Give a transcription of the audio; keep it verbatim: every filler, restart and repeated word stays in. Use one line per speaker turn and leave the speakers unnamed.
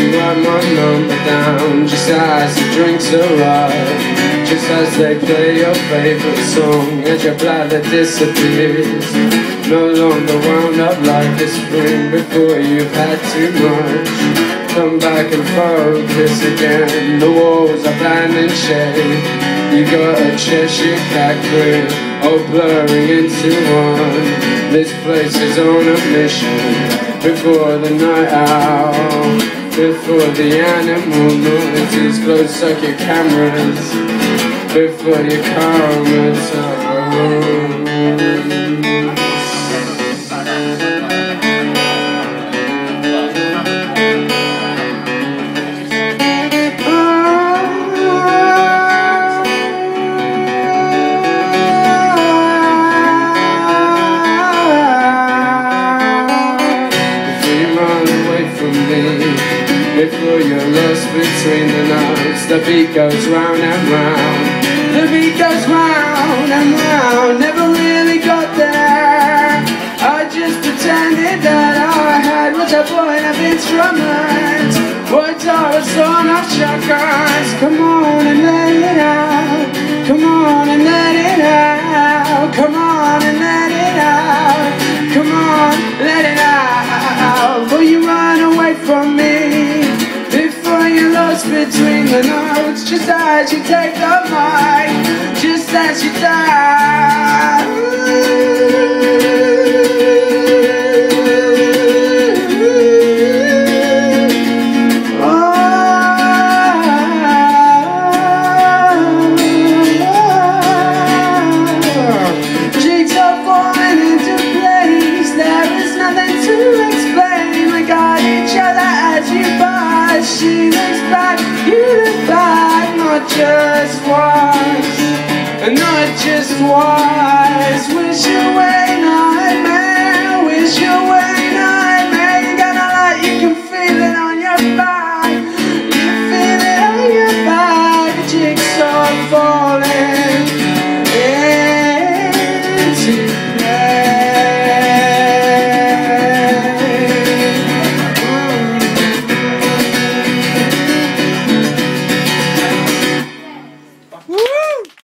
you write my number down, just as the drinks arrive, just as they play your favourite song, and your bladder disappears, no longer wound up like a spring before you've had too much. Come back and focus again, the walls are bland and shade, you got a Cheshire cat grin, all blurring into one. This place is on a mission, before the night out, before the animal noises close suck your cameras, before you comatose. Before you're lost between the notes, the beat goes round and round, the beat goes round and round. Never really got there, I just pretended that all I had was a point of instrument, words are a song of chakras. Come on and let it out, come on and let it out, come on and let it out, come on, let it out. Will you run away from me? Between the notes, just as you take the mic, just as you die. Jigsaw falling into place, there is nothing to explain. We got each other as you pass. She looks back, you look back, not just once, not just once.